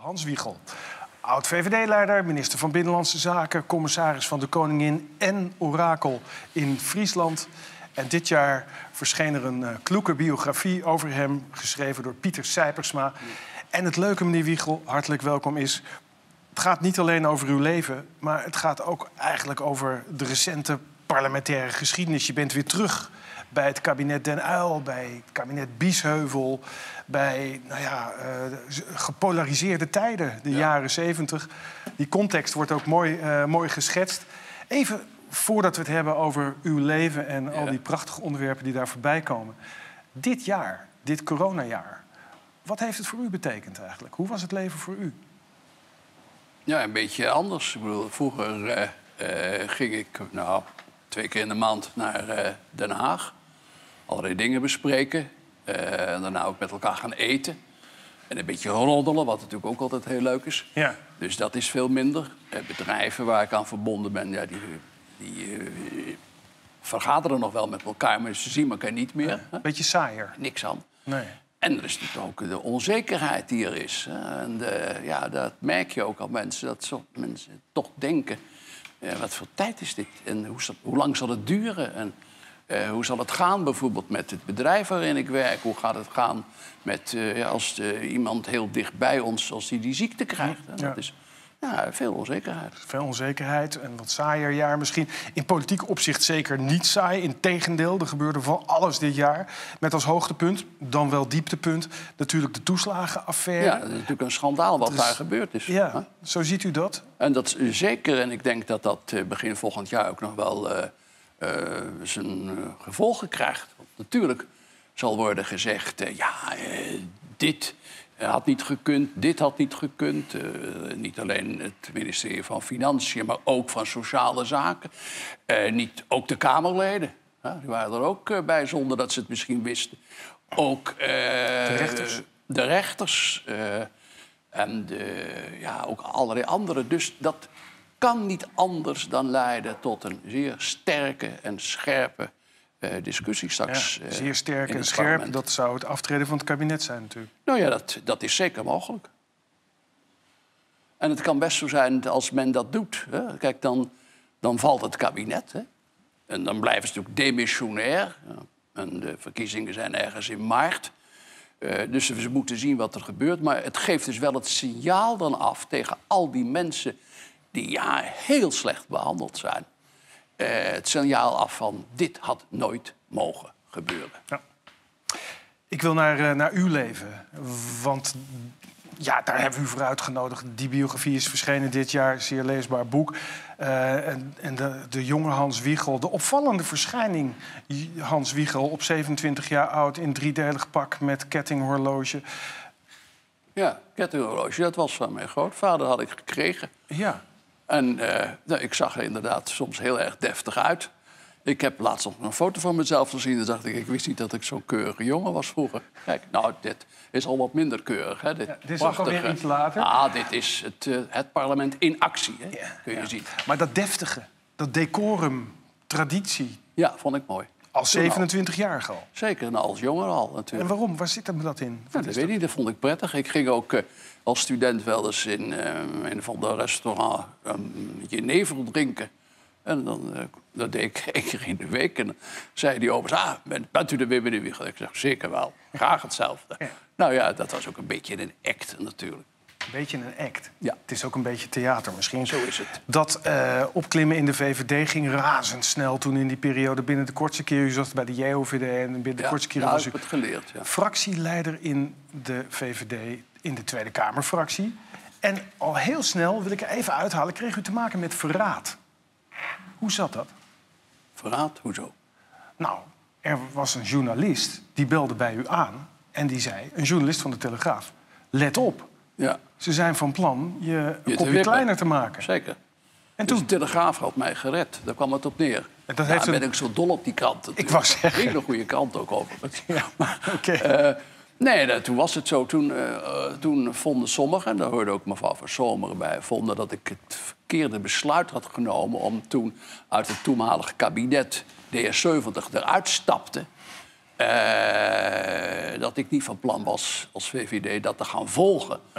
Hans Wiegel. Oud-VVD-leider, minister van Binnenlandse Zaken, commissaris van de Koningin en orakel in Friesland. En dit jaar verscheen er een kloeke biografie over hem, geschreven door Pieter Sijpersma. En het leuke, meneer Wiegel, hartelijk welkom, is... Het gaat niet alleen over uw leven, maar het gaat ook eigenlijk over de recente parlementaire geschiedenis. Je bent weer terug bij het kabinet Den Uyl, bij het kabinet Biesheuvel, bij gepolariseerde tijden, de jaren 70. Die context wordt ook mooi geschetst. Even voordat we het hebben over uw leven en al die prachtige onderwerpen die daar voorbij komen. Dit jaar, dit coronajaar, wat heeft het voor u betekend eigenlijk? Hoe was het leven voor u? Ja, een beetje anders. Ik bedoel, vroeger ging ik 2 keer in de maand naar Den Haag. Allerlei dingen bespreken. En daarna ook met elkaar gaan eten. En een beetje roddelen, wat natuurlijk ook altijd heel leuk is. Ja. Dus dat is veel minder. Bedrijven waar ik aan verbonden ben, ja, die vergaderen nog wel met elkaar, maar ze zien elkaar niet meer. Een beetje saaier. Niks aan. Nee. En er is natuurlijk ook de onzekerheid die er is. En dat merk je ook al mensen, dat soort mensen toch denken... wat voor tijd is dit? En hoe lang zal het duren? En hoe zal het gaan bijvoorbeeld met het bedrijf waarin ik werk? Hoe gaat het gaan met als iemand heel dicht bij ons, als die ziekte krijgt? Ja. Dat is veel onzekerheid. Veel onzekerheid, een wat saaier jaar misschien. In politiek opzicht zeker niet saai. Integendeel, er gebeurde van alles dit jaar. Met als hoogtepunt, dan wel dieptepunt, natuurlijk de toeslagenaffaire. Ja, dat is natuurlijk een schandaal wat daar gebeurd is. Ja, zo ziet u dat? En dat is zeker, en ik denk dat dat begin volgend jaar ook nog wel zijn gevolgen krijgt. Want natuurlijk zal worden gezegd, dit had niet gekund, dit had niet gekund. Niet alleen het ministerie van Financiën, maar ook van Sociale Zaken. Ook de Kamerleden, die waren er ook bij zonder dat ze het misschien wisten. Ook de rechters en ook allerlei anderen. Dus dat kan niet anders dan leiden tot een zeer sterke en scherpe discussie straks. Ja, zeer sterk en scherp, parlement. Dat zou het aftreden van het kabinet zijn natuurlijk. Nou ja, dat is zeker mogelijk. En het kan best zo zijn als men dat doet. Hè. Kijk, dan valt het kabinet. Hè. En dan blijven ze natuurlijk demissionair. En de verkiezingen zijn ergens in maart. Dus we moeten zien wat er gebeurt. Maar het geeft dus wel het signaal dan af tegen al die mensen die heel slecht behandeld zijn. Het signaal af van dit had nooit mogen gebeuren. Ja. Ik wil naar uw leven, want daar hebben we u voor uitgenodigd. Die biografie is verschenen dit jaar, zeer leesbaar boek. De jonge Hans Wiegel, de opvallende verschijning Hans Wiegel... op 27 jaar oud in 3-delig pak met kettinghorloge. Ja, kettinghorloge, dat was van mijn grootvader, had ik gekregen. Ja. En ik zag er inderdaad soms heel erg deftig uit. Ik heb laatst nog een foto van mezelf gezien. Dan dacht ik wist niet dat ik zo'n keurige jongen was vroeger. Kijk, dit is al wat minder keurig. Hè? Dit is ook alweer iets later. Dit is het parlement in actie, hè? Kun je zien. Maar dat deftige, dat decorum, traditie... Ja, vond ik mooi. Als 27-jarige al? Zeker, en als jonger al natuurlijk. En waarom? Waar zit hem dat in? Dat weet ik niet, dat vond ik prettig. Ik ging ook als student wel eens in een van de restaurants een jenever drinken. En dat deed ik 1 keer in de week. En dan zei die overigens, bent u er weer, meneer Wiegel? Ik zeg, zeker wel. Graag hetzelfde. Ja. Nou ja, dat was ook een beetje een act natuurlijk. Een beetje een act? Ja. Het is ook een beetje theater misschien. Zo is het. Dat opklimmen in de VVD ging razendsnel toen in die periode. Binnen de kortste keer, u zat bij de JOVD en binnen de kortste keer was u... ik heb het geleerd, ja. Fractieleider in de VVD, in de Tweede Kamerfractie. En al heel snel, wil ik er even uithalen, kreeg u te maken met verraad. Hoe zat dat? Verraad? Hoezo? Nou, er was een journalist die belde bij u aan en die zei... een journalist van de Telegraaf, let op. Ja. Ze zijn van plan je een kopje kleiner te maken. Zeker. En toen? Dus de Telegraaf had mij gered. Daar kwam het op neer. Ben ik zo dol op die krant. Ik was zeggen. Een hele goede krant ook over. Ja, oké. Toen was het zo. Toen vonden sommigen, en daar hoorde ook mevrouw van Zomeren bij... vonden dat ik het verkeerde besluit had genomen... om toen uit het toenmalige kabinet, de heer 70, eruit stapte... dat ik niet van plan was als VVD dat te gaan volgen. Nee.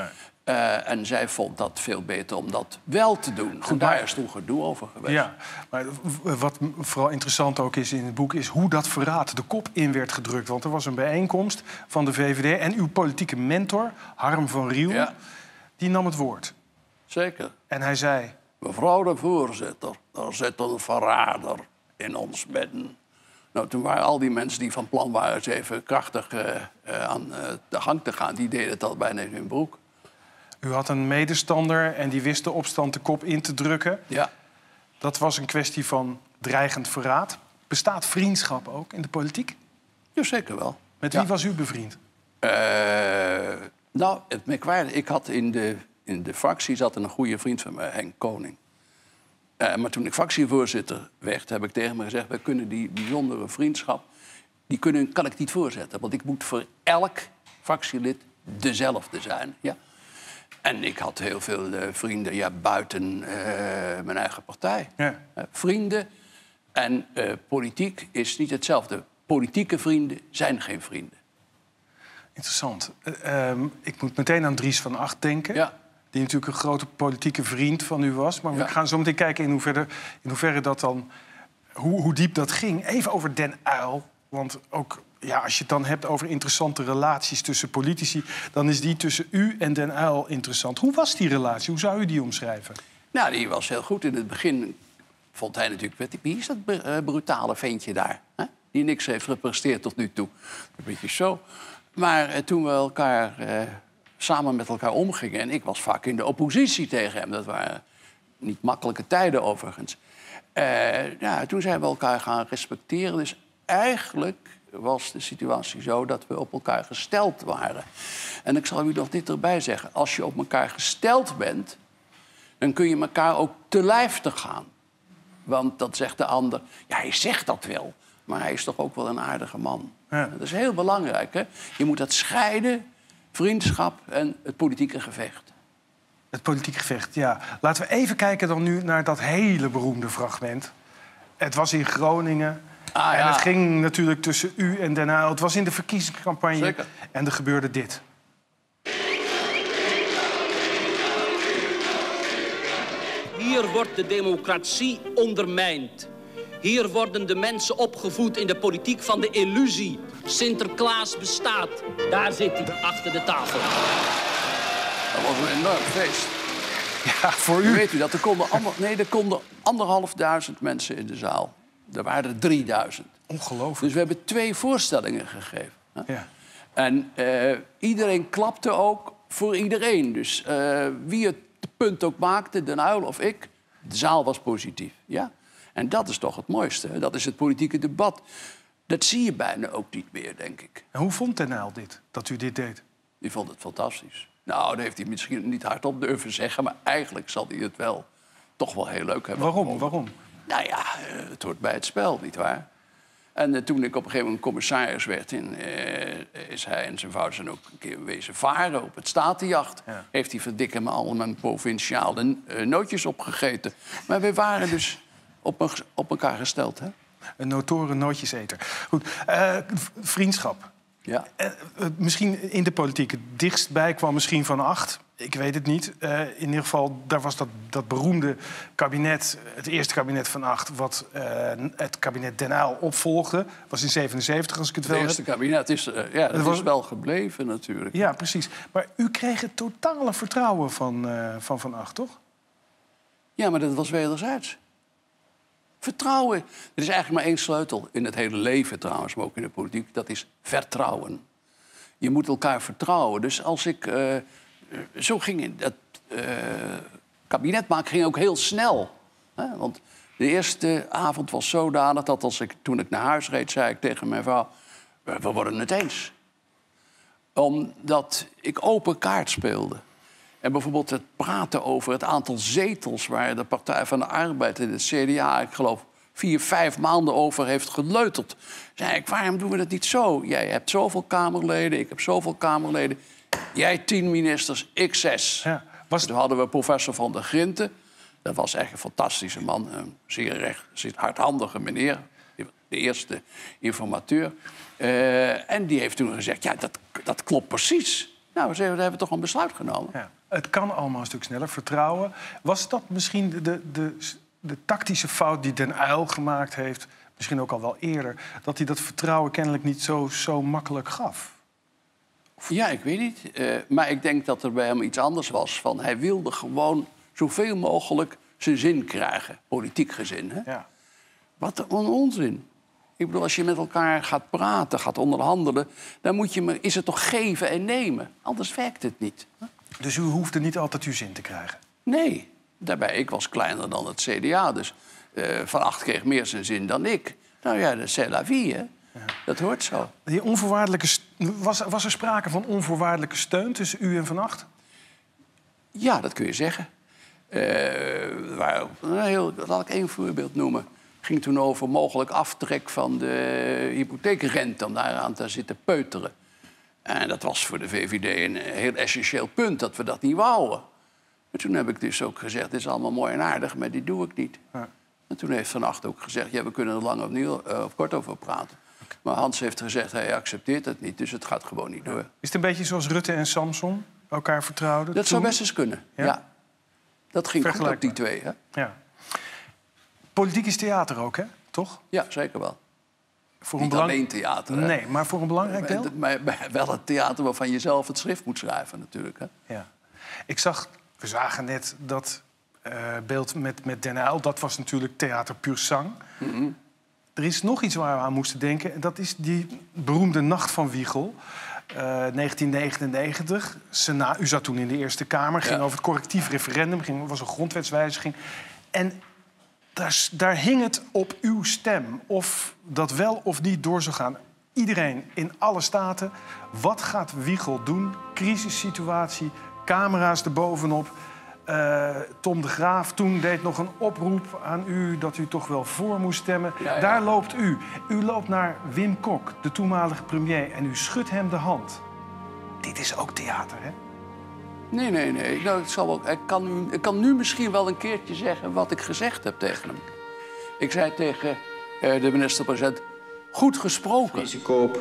En zij vond dat veel beter om dat wel te doen. Goed, en daar is toen gedoe over geweest. Ja, maar wat vooral interessant ook is in het boek... is hoe dat verraad de kop in werd gedrukt. Want er was een bijeenkomst van de VVD... en uw politieke mentor, Harm van Riel, die nam het woord. Zeker. En hij zei... Mevrouw de voorzitter, er zit een verrader in ons midden. Nou, toen waren al die mensen die van plan waren... eens even krachtig aan de gang te gaan... die deden het al bijna in hun broek. U had een medestander en die wist de opstand de kop in te drukken. Ja. Dat was een kwestie van dreigend verraad. Bestaat vriendschap ook in de politiek? Jazeker wel. Met wie was u bevriend? Nou, het merkwaardige, ik had in de fractie zat een goede vriend van mij, Henk Koning. Maar toen ik fractievoorzitter werd, heb ik tegen hem gezegd... wij kunnen die bijzondere vriendschap, kan ik niet voorzetten. Want ik moet voor elk fractielid dezelfde zijn. Ja. En ik had heel veel vrienden buiten mijn eigen partij. Ja. Vrienden en politiek is niet hetzelfde. Politieke vrienden zijn geen vrienden. Interessant. Ik moet meteen aan Dries van Agt denken. Ja. Die natuurlijk een grote politieke vriend van u was. Maar we gaan zo meteen kijken in hoeverre dat dan... Hoe diep dat ging. Even over Den Uyl. Want ook als je het dan hebt over interessante relaties tussen politici... dan is die tussen u en Den Uyl interessant. Hoe was die relatie? Hoe zou u die omschrijven? Nou, die was heel goed. In het begin vond hij natuurlijk... Wie is dat brutale ventje daar? Hè? Die niks heeft gepresteerd tot nu toe. Een beetje zo. Maar toen we elkaar... samen met elkaar omgingen. En ik was vaak in de oppositie tegen hem. Dat waren niet makkelijke tijden overigens. Toen zijn we elkaar gaan respecteren. Dus eigenlijk was de situatie zo dat we op elkaar gesteld waren. En ik zal u nog dit erbij zeggen. Als je op elkaar gesteld bent... dan kun je elkaar ook te lijftig gaan. Want dat zegt de ander... Ja, hij zegt dat wel. Maar hij is toch ook wel een aardige man. Ja. Dat is heel belangrijk, hè? Je moet dat scheiden... vriendschap en het politieke gevecht. Het politieke gevecht, ja. Laten we even kijken dan nu naar dat hele beroemde fragment. Het was in Groningen. En het ging natuurlijk tussen u en Den Uyl. Het was in de verkiezingscampagne. Zeker. En er gebeurde dit. Hier wordt de democratie ondermijnd. Hier worden de mensen opgevoed in de politiek van de illusie. Sinterklaas bestaat. Daar zit hij, achter de tafel. Dat was een enorm feest. Ja, voor u. Weet u dat? Er konden 1.500 mensen in de zaal. Er waren er 3000. Ongelooflijk. Dus we hebben 2 voorstellingen gegeven. Hè? Ja. En iedereen klapte ook voor iedereen. Dus wie het punt ook maakte, Den Uyl of ik... de zaal was positief, ja. En dat is toch het mooiste. Dat is het politieke debat. Dat zie je bijna ook niet meer, denk ik. En hoe vond Den Uyl dit, dat u dit deed? Die vond het fantastisch. Nou, dat heeft hij misschien niet hardop durven zeggen... maar eigenlijk zal hij het wel toch wel heel leuk hebben. Waarom? Nou ja, het hoort bij het spel, nietwaar? En toen ik op een gegeven moment commissaris werd... is hij en zijn vrouw zijn ook een keer wezen varen op het statenjacht. Ja. Heeft hij verdikken me al mijn provinciale nootjes opgegeten. Maar we waren dus... op elkaar gesteld, hè? Een notoren nootjeseter. Goed, vriendschap. Ja. Misschien in de politiek. Het dichtstbij kwam misschien Van Agt. Ik weet het niet. In ieder geval, daar was dat beroemde kabinet... het eerste kabinet Van Agt... wat het kabinet Den Uyl opvolgde. Was in 1977, als ik het wel heb. Het eerste kabinet is, is wel gebleven, natuurlijk. Ja, precies. Maar u kreeg het totale vertrouwen van Agt, toch? Ja, maar dat was wederzijds. Vertrouwen. Er is eigenlijk maar 1 sleutel in het hele leven trouwens, maar ook in de politiek. Dat is vertrouwen. Je moet elkaar vertrouwen. Dus als ik... zo ging het kabinet maken ging ook heel snel. Hè? Want de eerste avond was zodanig dat toen ik naar huis reed... zei ik tegen mijn vrouw, we worden het eens. Omdat ik open kaart speelde. En bijvoorbeeld het praten over het aantal zetels... waar de Partij van de Arbeid en het CDA, ik geloof... 4-5 maanden over heeft geleuterd. Zei ik, waarom doen we dat niet zo? Jij hebt zoveel Kamerleden, ik heb zoveel Kamerleden. Jij 10 ministers, ik 6. Ja, Toen hadden we professor Van der Grinten. Dat was echt een fantastische man. Een zeer hardhandige meneer. De eerste informateur. En die heeft toen gezegd, ja, dat klopt precies. Nou, we hebben toch een besluit genomen. Ja. Het kan allemaal een stuk sneller, vertrouwen. Was dat misschien de tactische fout die Den Uyl gemaakt heeft... misschien ook al wel eerder... dat hij dat vertrouwen kennelijk niet zo makkelijk gaf? Ja, ik weet niet. Maar ik denk dat er bij hem iets anders was. Van, hij wilde gewoon zoveel mogelijk zijn zin krijgen. Politiek gezin, hè? Ja. Wat een onzin. Ik bedoel, als je met elkaar gaat praten, gaat onderhandelen... dan is het toch geven en nemen. Anders werkt het niet. Hè? Dus u hoefde niet altijd uw zin te krijgen? Nee. Daarbij, ik was kleiner dan het CDA. Dus Van Agt kreeg meer zijn zin dan ik. Nou ja, dat c'est la vie, hè? Ja. Dat hoort zo. Die onvoorwaardelijke was er sprake van onvoorwaardelijke steun tussen u en Van Agt? Ja, dat kun je zeggen. Laat ik één voorbeeld noemen. Het ging toen over mogelijk aftrek van de hypotheekrente... om daaraan te zitten peuteren. En dat was voor de VVD een heel essentieel punt, dat we dat niet wouden. En toen heb ik dus ook gezegd, dit is allemaal mooi en aardig, maar dit doe ik niet. Ja. En toen heeft Van Agt ook gezegd, ja, we kunnen er lang of kort over praten. Okay. Maar Hans heeft gezegd, hij accepteert het niet, dus het gaat gewoon niet door. Is het een beetje zoals Rutte en Samson elkaar vertrouwden? Dat zou best eens kunnen, ja. Dat ging goed op die twee, hè? Ja. Politiek is theater ook, hè? Toch? Ja, zeker wel. Niet alleen theater. Hè? Nee, maar voor een belangrijk deel? Maar wel het theater waarvan je zelf het schrift moet schrijven, natuurlijk. Hè? Ja. We zagen net dat beeld met Den Uyl. Dat was natuurlijk theater puur sang. Mm-hmm. Er is nog iets waar we aan moesten denken. En dat is die beroemde Nacht van Wiegel. 1999. U zat toen in de Eerste Kamer. Ging over het correctief referendum. Was een grondwetswijziging. En daar hing het op uw stem. Of dat wel of niet door zou gaan. Iedereen in alle staten. Wat gaat Wiegel doen? Crisissituatie. Camera's erbovenop. Tom de Graaf toen deed nog een oproep aan u... dat u toch wel voor moest stemmen. Ja. Daar loopt u. U loopt naar Wim Kok, de toenmalige premier... en u schudt hem de hand. Dit is ook theater, hè? Nee. Nou, ik kan nu misschien wel een keertje zeggen wat ik gezegd heb tegen hem. Ik zei tegen de minister-president... goed gesproken. Risicoop.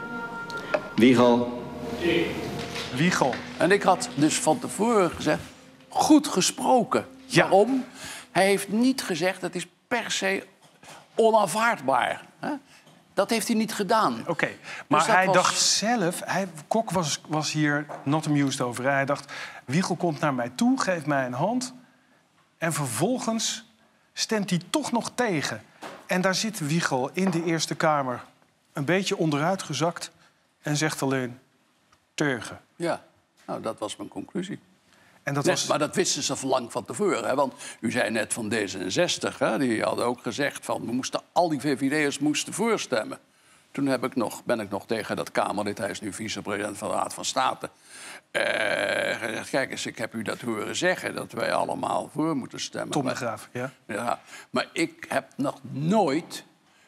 Wiegel. Wiegel. En ik had dus van tevoren gezegd... goed gesproken. Ja. Waarom? Hij heeft niet gezegd, dat is per se onaanvaardbaar. Hè? Dat heeft hij niet gedaan. Oké, maar dus hij dacht zelf... Kok was hier not amused over. Hij dacht, Wiegel komt naar mij toe, geeft mij een hand... en vervolgens stemt hij toch nog tegen. En daar zit Wiegel in de Eerste Kamer... een beetje onderuit gezakt en zegt alleen... teugen. Ja, nou, dat was mijn conclusie. En dat Maar dat wisten ze lang van tevoren. Hè? Want u zei net van D66, hè? Die hadden ook gezegd... van al die VVD'ers moesten voorstemmen. Toen ben ik nog tegen dat Kamerlid... hij is nu vicepresident van de Raad van State... gezegd, kijk eens, ik heb u dat horen zeggen... dat wij allemaal voor moeten stemmen. Tom de Graaf, ja. Ja, maar ik heb nog nooit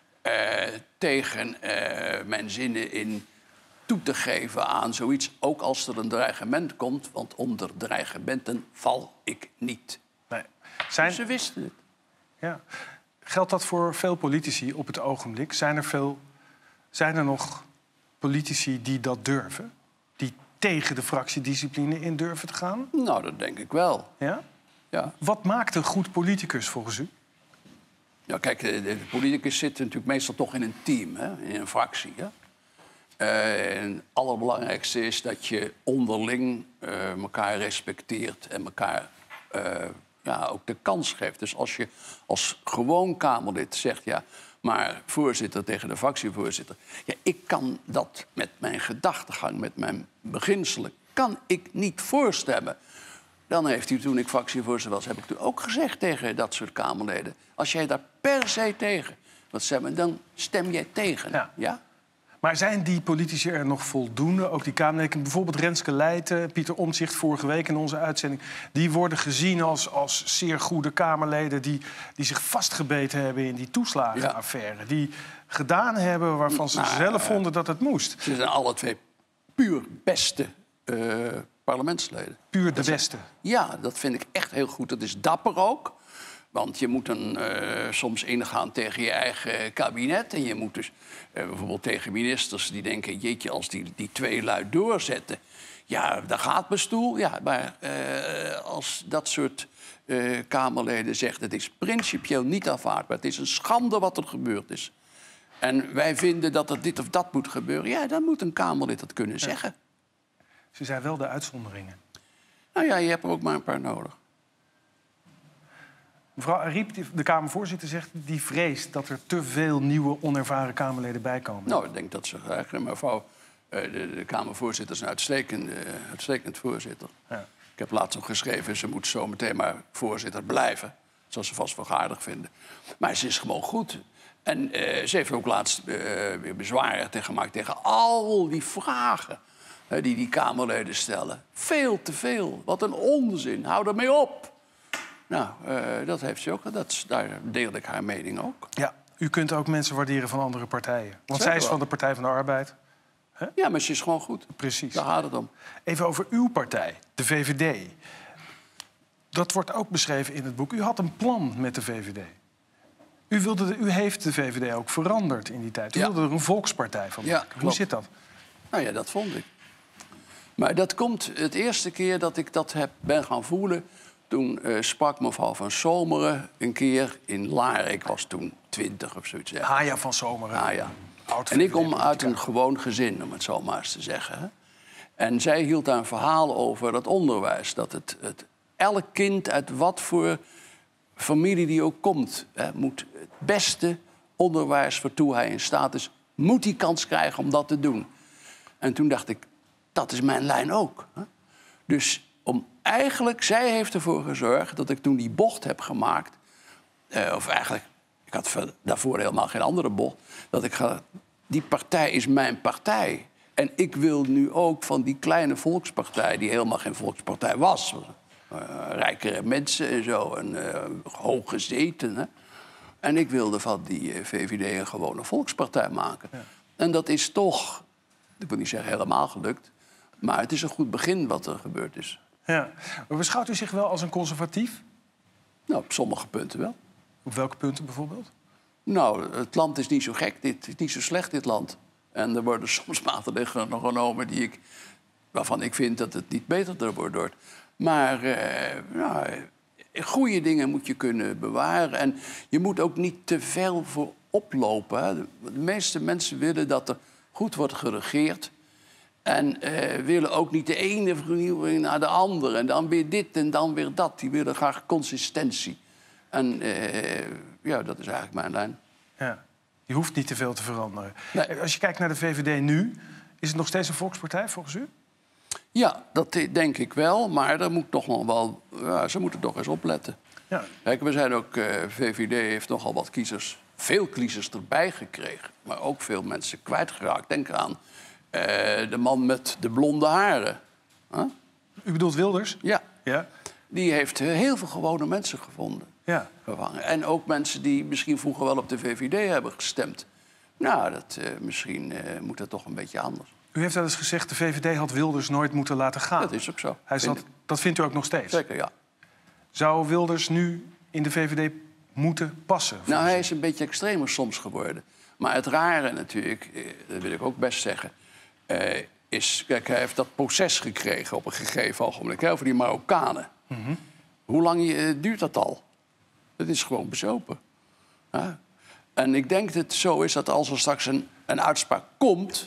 tegen mijn zinnen in... toe te geven aan zoiets, ook als er een dreigement komt... want onder dreigementen val ik niet. Nee. Dus ze wisten het. Ja. Geldt dat voor veel politici op het ogenblik? Zijn er nog politici die dat durven? Die tegen de fractiediscipline in durven te gaan? Nou, dat denk ik wel. Ja? Ja. Wat maakt een goed politicus volgens u? Ja, kijk, de politicus zit natuurlijk meestal toch in een team, hè? In een fractie, hè? En het allerbelangrijkste is dat je onderling elkaar respecteert en elkaar ook de kans geeft. Dus als je als gewoon Kamerlid zegt, ja, maar voorzitter tegen de fractievoorzitter... ja, ik kan dat met mijn gedachtegang, met mijn beginselen, kan ik niet voorstemmen. Dan heeft u, toen ik fractievoorzitter was, heb ik toen ook gezegd tegen dat soort Kamerleden... als jij daar per se tegen wilt stemmen, dan stem jij tegen, ja? Maar zijn die politici er nog voldoende? Ook die Kamerleden, bijvoorbeeld Renske Leijten, Pieter Omtzigt vorige week in onze uitzending... die worden gezien als zeer goede Kamerleden... die zich vastgebeten hebben in die toeslagenaffaire. Ja. Die gedaan hebben waarvan ze zelf vonden dat het moest. Ze zijn alle twee puur beste parlementsleden. Puur de beste? Ja, dat vind ik echt heel goed. Dat is dapper ook. Want je moet soms ingaan tegen je eigen kabinet. En je moet dus bijvoorbeeld tegen ministers die denken... jeetje, als die twee lui doorzetten... Ja, daar gaat mijn stoel. Ja, maar als dat soort Kamerleden zegt... het is principieel niet aanvaardbaar. Het is een schande wat er gebeurd is. En wij vinden dat er dit of dat moet gebeuren. Ja, dan moet een Kamerlid dat kunnen zeggen. Ze zijn wel de uitzonderingen. Nou ja, je hebt er ook maar een paar nodig. Mevrouw Ariep, de Kamervoorzitter, zegt... die vreest dat er te veel nieuwe onervaren Kamerleden bijkomen. Nou, ik denk dat ze graag... Mevrouw, de Kamervoorzitter is een uitstekend voorzitter. Ja. Ik heb laatst nog geschreven... ze moet zo meteen maar voorzitter blijven. Zoals ze vast wel aardig vinden. Maar ze is gewoon goed. En ze heeft ook laatst weer bezwaren gemaakt tegen al die vragen... die Kamerleden stellen. Veel te veel. Wat een onzin. Hou ermee op. Nou, dat heeft ze ook. Daar deelde ik haar mening ook. Ja, u kunt ook mensen waarderen van andere partijen. Want zij is van de Partij van de Arbeid. Huh? Ja, maar ze is gewoon goed. Precies. Daar gaat het om. Even over uw partij, de VVD. Dat wordt ook beschreven in het boek. U had een plan met de VVD. U heeft de VVD ook veranderd in die tijd. U wilde er een volkspartij van maken. Ja, hoe zit dat? Nou ja, dat vond ik. Maar dat komt het eerste keer dat ik dat ben gaan voelen... Toen sprak mevrouw van Zomeren een keer in Laren. Ik was toen 20 of zoiets. Haja van Zomeren. Haja. En ik kom uit een gewoon gezin, om het zo maar eens te zeggen. Hè. En zij hield daar een verhaal over het onderwijs. Dat elk kind uit wat voor familie die ook komt... moet het beste onderwijs waartoe hij in staat is... moet die kans krijgen om dat te doen. En toen dacht ik, dat is mijn lijn ook. Hè. Dus... Eigenlijk, zij heeft ervoor gezorgd dat ik toen die bocht heb gemaakt... of eigenlijk, ik had daarvoor helemaal geen andere bocht... dat ik ga, die partij is mijn partij. En ik wil nu ook van die kleine volkspartij... die helemaal geen volkspartij was... rijkere mensen en zo, en hoog gezeten... Hè? En ik wilde van die VVD een gewone volkspartij maken. Ja. En dat is toch, ik wil niet zeggen helemaal gelukt... maar het is een goed begin wat er gebeurd is. Ja. Maar beschouwt u zich wel als een conservatief? Nou, op sommige punten wel. Op welke punten bijvoorbeeld? Nou, het land is niet zo gek, het is niet zo slecht, dit land. En er worden soms maatregelen genomen waarvan ik vind dat het niet beter wordt. Maar goede dingen moet je kunnen bewaren. En je moet ook niet te veel voor oplopen. Hè. De meeste mensen willen dat er goed wordt geregeerd... En willen ook niet de ene vernieuwing naar de andere. En dan weer dit en dan weer dat. Die willen graag consistentie. En dat is eigenlijk mijn lijn. Ja. Je hoeft niet te veel te veranderen. Nee. Als je kijkt naar de VVD nu... is het nog steeds een volkspartij volgens u? Ja, dat denk ik wel. Maar er moet toch nog wel, ze moeten toch eens opletten. Ja. Kijk, we zijn ook... VVD heeft nogal wat kiezers... veel kiezers erbij gekregen. Maar ook veel mensen kwijtgeraakt. Denk eraan... de man met de blonde haren. Huh? U bedoelt Wilders? Ja. Ja. Die heeft heel veel gewone mensen gevonden. Ja. En ook mensen die misschien vroeger wel op de VVD hebben gestemd. Nou, misschien moet dat toch een beetje anders. U heeft wel eens gezegd, de VVD had Wilders nooit moeten laten gaan. Dat is ook zo. Dat vindt u ook nog steeds? Zeker, ja. Zou Wilders nu in de VVD moeten passen? Nou, hij is een beetje extremer soms geworden. Maar het rare natuurlijk, dat wil ik ook best zeggen... Kijk, hij heeft dat proces gekregen op een gegeven ogenblik... over die Marokkanen. Mm-hmm. Hoe lang duurt dat al? Het is gewoon bezopen. Ja. En ik denk dat het zo is dat als er straks een uitspraak komt...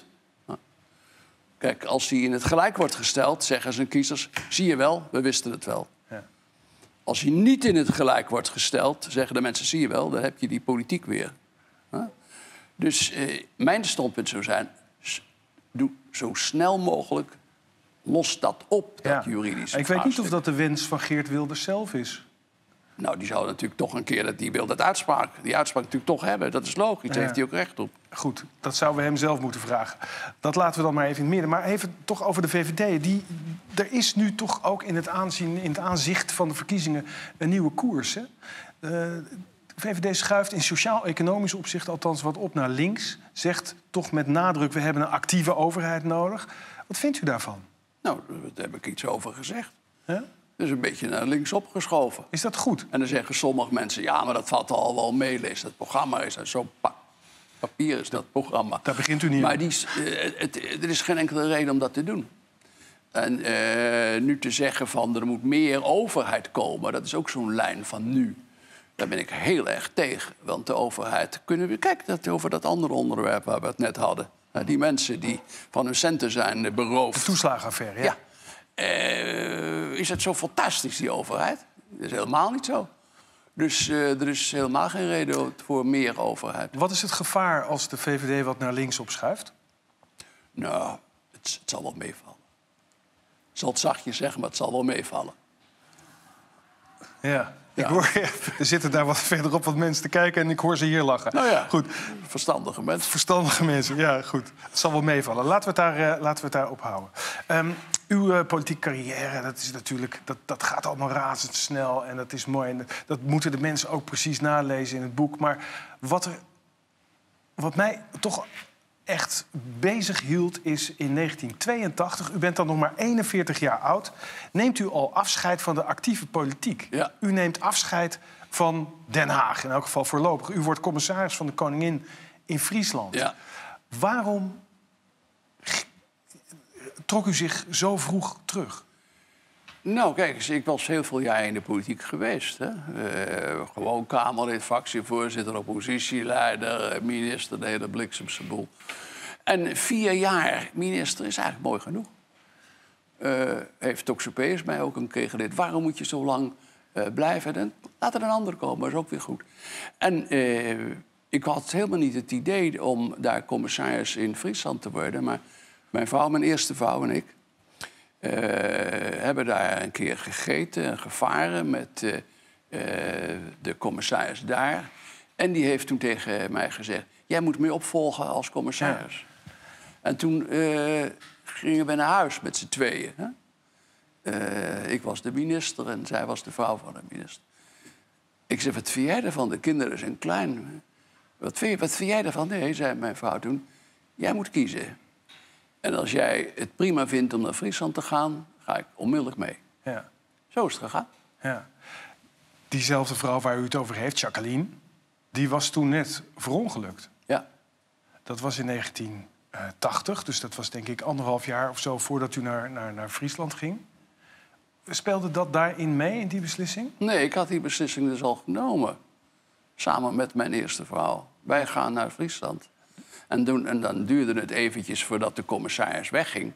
Kijk, als die in het gelijk wordt gesteld, zeggen zijn kiezers... zie je wel, we wisten het wel. Ja. Als hij niet in het gelijk wordt gesteld, zeggen de mensen... zie je wel, dan heb je die politiek weer. Ja. Dus mijn standpunt zou zijn... doe zo snel mogelijk, los dat op, dat juridische Ik weet niet of dat de wens van Geert Wilders zelf is. Nou, die zou natuurlijk toch een keer... die wil die uitspraak natuurlijk toch hebben. Dat is logisch, daar heeft hij ook recht op. Goed, dat zouden we hem zelf moeten vragen. Dat laten we dan maar even in het midden. Maar even toch over de VVD. Er is nu toch ook in het aanzicht van de verkiezingen... een nieuwe koers, hè? De VVD schuift in sociaal-economisch opzicht althans wat op naar links. Zegt toch met nadruk, we hebben een actieve overheid nodig. Wat vindt u daarvan? Nou, daar heb ik iets over gezegd. Ja? Dus een beetje naar links opgeschoven. Is dat goed? En dan zeggen sommige mensen... ja, maar dat valt al wel mee. Lees dat programma is zo'n papier is dat programma. Daar begint u niet maar er is geen enkele reden om dat te doen. En nu te zeggen van er moet meer overheid komen, dat is ook zo'n lijn van nu. Daar ben ik heel erg tegen. Want de overheid kunnen we... Kijk, over dat andere onderwerp waar we het net hadden. Die mensen die van hun centen zijn beroofd. De toeslagenaffaire, ja. Is het zo fantastisch, die overheid? Dat is helemaal niet zo. Dus er is helemaal geen reden voor meer overheid. Wat is het gevaar als de VVD wat naar links opschuift? Nou, het zal wel meevallen. Ik zal het zachtjes zeggen, maar het zal wel meevallen. Ja. Ja. Ik hoor, er zitten daar wat verderop wat mensen te kijken en ik hoor ze hier lachen. Nou ja, goed. Verstandige mensen. Verstandige mensen, ja, goed. Het zal wel meevallen. Laten we het daar ophouden. Uw politieke carrière, dat is natuurlijk, dat gaat allemaal razendsnel en dat is mooi. En dat moeten de mensen ook precies nalezen in het boek. Maar wat mij toch echt bezig hield is in 1982... u bent dan nog maar 41 jaar oud... neemt u al afscheid van de actieve politiek. Ja. U neemt afscheid van Den Haag, in elk geval voorlopig. U wordt commissaris van de Koningin in Friesland. Ja. Waarom trok u zich zo vroeg terug? Nou, kijk eens, ik was heel veel jaar in de politiek geweest. Hè? Gewoon Kamerlid, fractievoorzitter, oppositieleider, minister, de hele bliksemse boel. En 4 jaar minister is eigenlijk mooi genoeg. Heeft Toxopeus mij ook een keer geleerd. Waarom moet je zo lang blijven? Dan laat er een ander komen, dat is ook weer goed. En ik had helemaal niet het idee om daar commissaris in Friesland te worden. Maar mijn vrouw, mijn eerste vrouw en ik... hebben daar een keer gegeten en gevaren met de commissaris daar. En die heeft toen tegen mij gezegd... jij moet me opvolgen als commissaris. Ja. En toen gingen we naar huis met z'n tweeën. Hè? Ik was de minister en zij was de vrouw van de minister. Ik zei, wat vind jij ervan? De kinderen zijn klein. Wat vind jij ervan? Nee, zei mijn vrouw toen. Jij moet kiezen. En als jij het prima vindt om naar Friesland te gaan, ga ik onmiddellijk mee. Ja. Zo is het gegaan. Ja. Diezelfde vrouw waar u het over heeft, Jacqueline... die was toen net verongelukt. Ja. Dat was in 1980, dus dat was denk ik 1,5 jaar of zo... voordat u naar Friesland ging. Speelde dat daarin mee, in die beslissing? Nee, ik had die beslissing dus al genomen. Samen met mijn eerste vrouw. Wij gaan naar Friesland. En dan duurde het eventjes voordat de commissaris wegging.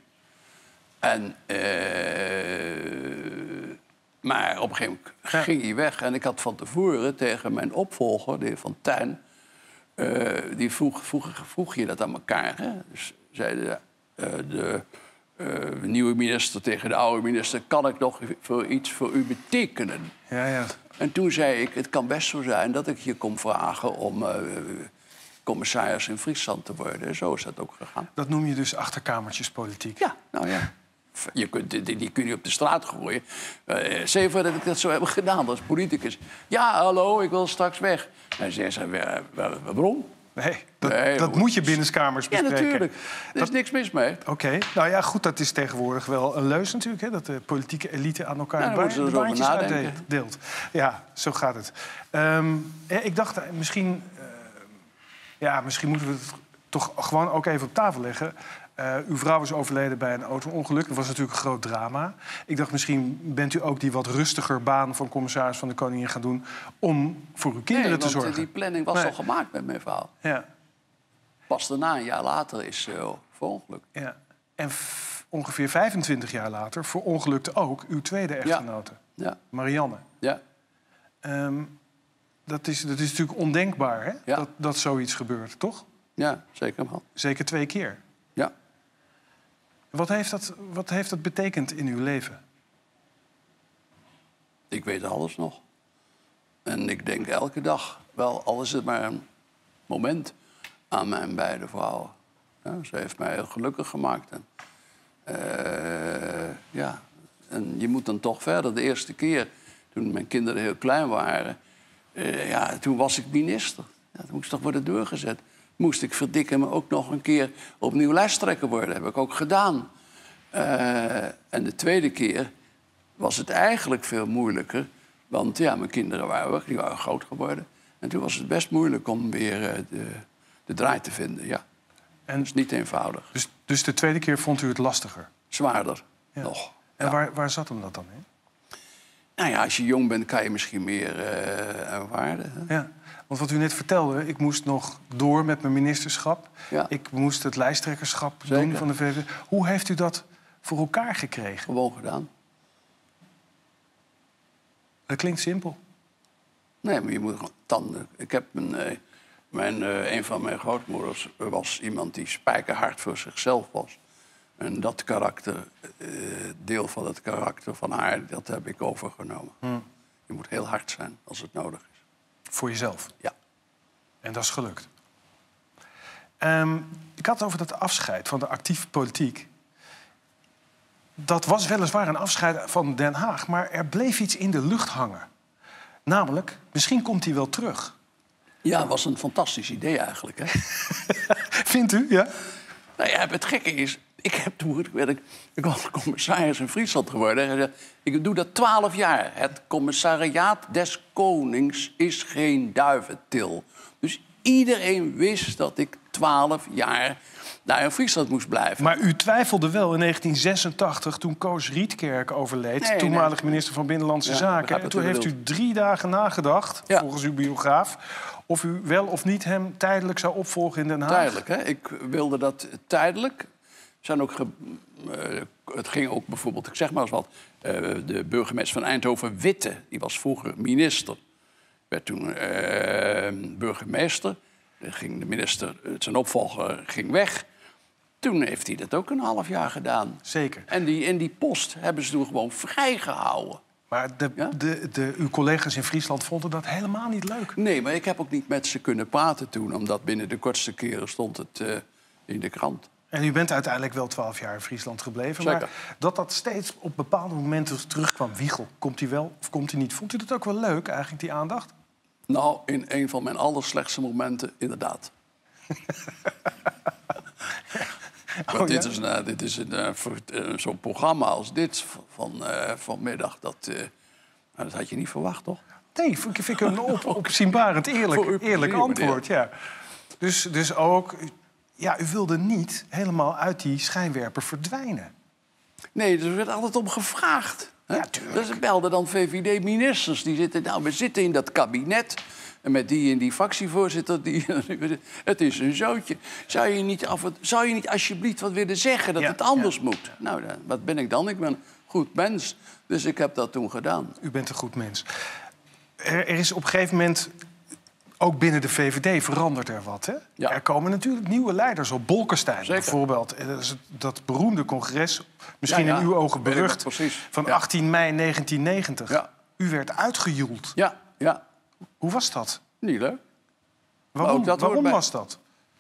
Maar op een gegeven moment ging hij weg. En ik had van tevoren tegen mijn opvolger, de heer Van Tuin... die vroeg je dat aan elkaar. Hè? Dus zei de nieuwe minister tegen de oude minister... kan ik nog iets voor u betekenen? Ja, ja. En toen zei ik, het kan best zo zijn dat ik je kom vragen om... commissaris in Friesland te worden. Zo is dat ook gegaan. Dat noem je dus achterkamertjespolitiek? Ja, nou ja. Die kun je op de straat gooien. Zeg dat ik dat zo heb gedaan als politicus. Ja, hallo, ik wil straks weg. En zei ze, waarom? Nee, dat moet je binnenskamers bespreken. Ja, natuurlijk. Er is niks mis mee. Oké. Nou ja, goed, dat is tegenwoordig wel een leus natuurlijk... Hè, dat de politieke elite aan elkaar de baantjes uitdeelt. Ja, zo gaat het. Ik dacht misschien... misschien moeten we het toch gewoon ook even op tafel leggen. Uw vrouw is overleden bij een auto-ongeluk. Dat was natuurlijk een groot drama. Ik dacht, misschien bent u ook die wat rustiger baan... van commissaris van de Koningin gaan doen... om voor uw kinderen te zorgen. Die planning was al gemaakt met mijn vrouw. Ja. Pas daarna, een jaar later, is ze verongelukt. Ja. En ongeveer 25 jaar later verongelukte ook uw tweede echtgenote. Ja. Marianne. Ja. Dat is natuurlijk ondenkbaar, hè? Ja. Dat zoiets gebeurt, toch? Ja, zeker wel. Zeker 2 keer. Ja. Wat heeft dat betekend in uw leven? Ik weet alles nog. En ik denk elke dag, wel, al is het maar een moment... aan mijn beide vrouwen. Ja, ze heeft mij heel gelukkig gemaakt. En je moet dan toch verder. De eerste keer, toen mijn kinderen heel klein waren... toen was ik minister. Ja, dat moest toch worden doorgezet. Moest ik verdikken me ook nog een keer opnieuw lijsttrekker worden. Dat heb ik ook gedaan. En de tweede keer was het eigenlijk veel moeilijker. Want ja, mijn kinderen waren groot geworden. En toen was het best moeilijk om weer de draai te vinden, ja. En dat is niet eenvoudig. Dus de tweede keer vond u het lastiger? Zwaarder. Ja. Nog. En Ja. waar zat hem dat dan in? Nou ja, als je jong bent kan je misschien meer ervaren. Hè? Ja, want wat u net vertelde, ik moest nog door met mijn ministerschap. Ja. Ik moest het lijsttrekkerschap Zeker. doen van de VVD. Hoe heeft u dat voor elkaar gekregen? Gewoon gedaan. Dat klinkt simpel. Nee, maar je moet gewoon tanden. Ik heb een van mijn grootmoeders was iemand die spijkerhard voor zichzelf was. En dat karakter, deel van het karakter van haar, dat heb ik overgenomen. Je moet heel hard zijn als het nodig is. Voor jezelf. Ja. En dat is gelukt. Ik had het over dat afscheid van de actieve politiek. Dat was weliswaar een afscheid van Den Haag, maar er bleef iets in de lucht hangen. Namelijk, misschien komt hij wel terug. Ja, dat was een fantastisch idee eigenlijk. Hè? Vindt u? Ja. Nou ja, het gekke is, ik was commissaris in Friesland geworden. En gezegd, ik doe dat 12 jaar. Het commissariaat des Konings is geen duiventil. Dus iedereen wist dat ik 12 jaar daar in Friesland moest blijven. Maar u twijfelde wel in 1986, toen Koos Rietkerk overleed... Nee, toenmalig minister van Binnenlandse Ja, Zaken. begrijp En wat toen u heeft u bedoelt. 3 dagen nagedacht, Ja. volgens uw biograaf... of u wel of niet hem tijdelijk zou opvolgen in Den Haag. Tijdelijk, hè? Ik wilde dat tijdelijk. Zijn ook het ging ook bijvoorbeeld, ik zeg maar eens wat... de burgemeester van Eindhoven, Witte, die was vroeger minister. Werd toen burgemeester. Dan ging de minister, zijn opvolger, ging weg. Toen heeft hij dat ook een half jaar gedaan. Zeker. En die post hebben ze toen gewoon vrijgehouden. Maar Ja? uw collega's in Friesland vonden dat helemaal niet leuk. Nee, maar ik heb ook niet met ze kunnen praten toen... omdat binnen de kortste keren stond het in de krant. En u bent uiteindelijk wel 12 jaar in Friesland gebleven. Zeker. Maar dat steeds op bepaalde momenten terugkwam. Wiegel, komt hij wel of komt hij niet? Vond u dat ook wel leuk, eigenlijk, die aandacht? Nou, in een van mijn allerslechtste momenten, inderdaad. Want dit is zo'n programma als dit vanmiddag. Dat had je niet verwacht, toch? Nee, vind ik een opzienbarend Voor uw eerlijk plezier, antwoord. Ja. Dus ook, ja, u wilde niet helemaal uit die schijnwerper verdwijnen. Nee, er werd altijd om gevraagd. Hè? Ja, tuurlijk. Dus ik belde dan VVD-ministers. Die zitten, nou, we zitten in dat kabinet. En met die en die fractievoorzitter. Het is een zootje. Zou je niet alsjeblieft wat willen zeggen dat Ja, het anders ja. moet? Nou, wat ben ik dan? Ik ben een goed mens. Dus ik heb dat toen gedaan. U bent een goed mens. Er is op een gegeven moment, ook binnen de VVD, verandert er wat. Hè? Ja. Er komen natuurlijk nieuwe leiders op. Bolkestein Zeker. bijvoorbeeld. Dat is dat beroemde congres, misschien Ja, in uw ogen weet ik berucht, nog precies. van Ja. 18 mei 1990. Ja. U werd uitgejoeld. Ja, Hoe was dat? niet leuk. Waarom, ook dat hoort waarom bij. was dat?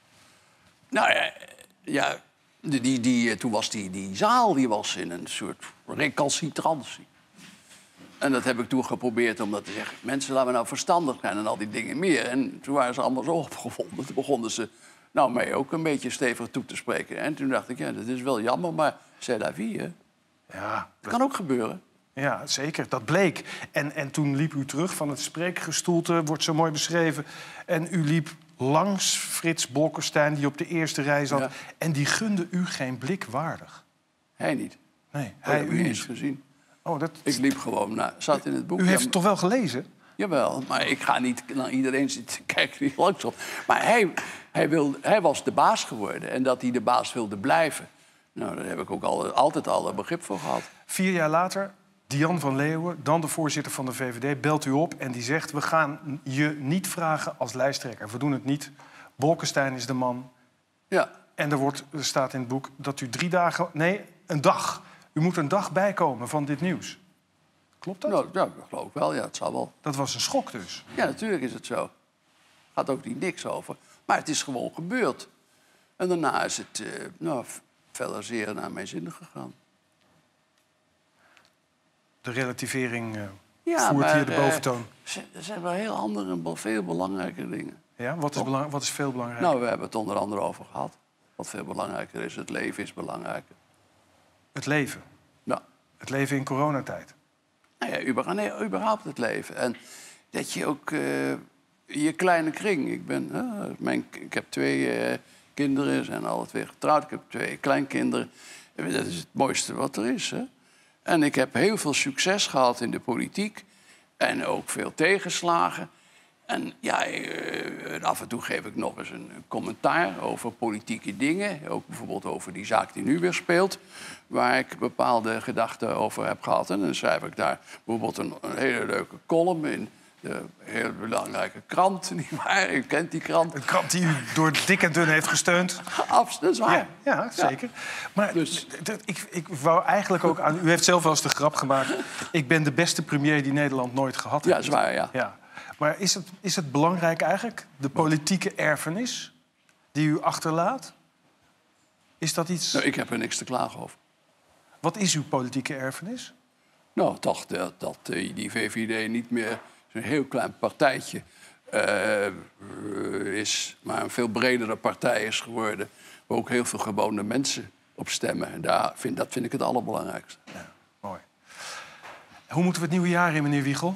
Nou ja, toen was die zaal die was in een soort recalcitrantie. En dat heb ik toen geprobeerd om dat te zeggen. Mensen, laten we nou verstandig zijn en al die dingen meer. En toen waren ze allemaal zo opgewonden. Toen begonnen ze mij ook een beetje stevig toe te spreken. En toen dacht ik, ja, dat is wel jammer, maar c'est la vie, hè. Ja, Dat kan ook gebeuren. ja, zeker. Dat bleek. En toen liep u terug van het spreekgestoelte, wordt zo mooi beschreven. En u liep langs Frits Bolkestein, die op de eerste rij zat. Ja. En die gunde u geen blik waardig. Hij niet. Nee, Hij hij heb u ik niet niet. eens gezien. Oh, dat... Ik liep gewoon, zat in het boek. U heeft Ja, het toch wel gelezen? Jawel, maar ik ga niet naar iedereen zitten kijken die langs op. Maar hij was de baas geworden en dat hij de baas wilde blijven. Nou, daar heb ik ook altijd al begrip voor gehad. 4 jaar later, Dian van Leeuwen, dan de voorzitter van de VVD, belt u op en die zegt: we gaan je niet vragen als lijsttrekker. We doen het niet. Bolkestein is de man. Ja, En er staat in het boek dat u 3 dagen... Nee, een dag. U moet een dag bijkomen van dit nieuws. Klopt dat? nou, ja, dat geloof ik wel. Ja, het zal wel. Dat was een schok dus. Ja, natuurlijk is het zo. Gaat ook niet niks over. Maar het is gewoon gebeurd. En daarna is het verder zeer naar mijn zin gegaan. De relativering Ja, voert maar, hier de boventoon. Er zijn wel heel andere en veel belangrijke dingen. Ja, wat is veel belangrijker? Nou, we hebben het onder andere over gehad. Wat veel belangrijker is, het leven is belangrijker. Het leven. Nou, Het leven in coronatijd. nou ja, überhaupt het leven. En dat je ook je kleine kring... Ik heb 2 kinderen, zijn alle 2 getrouwd. Ik heb 2 kleinkinderen. Dat is het mooiste wat er is. Hè? En ik heb heel veel succes gehad in de politiek. En ook veel tegenslagen. En ja, af en toe geef ik nog eens een commentaar over politieke dingen. Ook bijvoorbeeld over die zaak die nu weer speelt. Waar ik bepaalde gedachten over heb gehad. En dan schrijf ik daar bijvoorbeeld een hele leuke column in. De heel belangrijke krant, nietwaar? U kent die krant. Een krant die u door dik en dun heeft gesteund. Dat is waar. Ja, zeker. Ja. Maar dus, ik wou eigenlijk ook aan... U heeft zelf wel eens de grap gemaakt. Ik ben de beste premier die Nederland nooit gehad heeft. Ja, dat is waar, ja. Maar is het belangrijk eigenlijk, de politieke erfenis die u achterlaat? Is dat iets... Nou, ik heb er niks te klagen over. Wat is uw politieke erfenis? Nou, toch dat die VVD niet meer zo'n heel klein partijtje is, maar een veel bredere partij is geworden, waar ook heel veel gewone mensen op stemmen. En dat vind ik het allerbelangrijkste. Ja, mooi. Hoe moeten we het nieuwe jaar in, meneer Wiegel?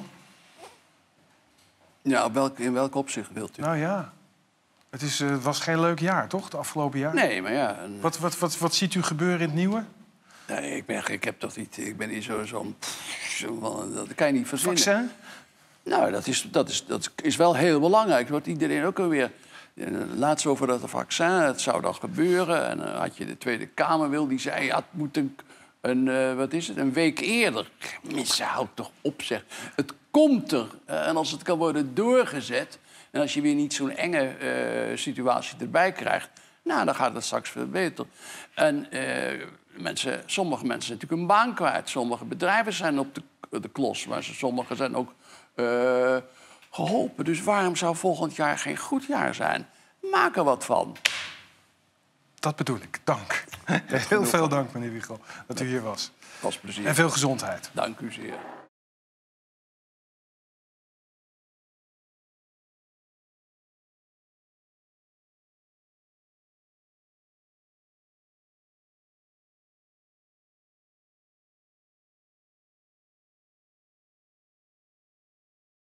Ja, in welk opzicht wilt u? Nou ja, het was geen leuk jaar, toch, het afgelopen jaar? Nee, maar ja... Wat ziet u gebeuren in het nieuwe? Nee, ik ben niet zo'n... Dat kan je niet verzinnen. Vaccin? Nou, dat is wel heel belangrijk. Wordt iedereen ook alweer... Laatst over dat vaccin, het zou dan gebeuren. En dan had je de Tweede Kamer die zei... Ja, het moet een week eerder. Mensen, houd toch op, zeg. Het komt er. En als het kan worden doorgezet... en als je weer niet zo'n enge situatie erbij krijgt... nou, dan gaat het straks veel beter. En sommige mensen zijn natuurlijk een baan kwijt. Sommige bedrijven zijn op de klos. Maar sommige zijn ook geholpen. Dus waarom zou volgend jaar geen goed jaar zijn? Maak er wat van. Dat bedoel ik. Dank. Heel veel dank, meneer Wiegel, dat u hier was. Het was plezier. En veel gezondheid. Dank u zeer.